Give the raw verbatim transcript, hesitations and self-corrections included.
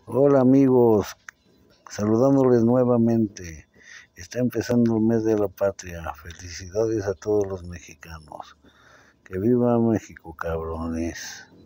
Hola amigos, saludándoles nuevamente. Está empezando el mes de la patria. Felicidades a todos los mexicanos. Que viva México, cabrones.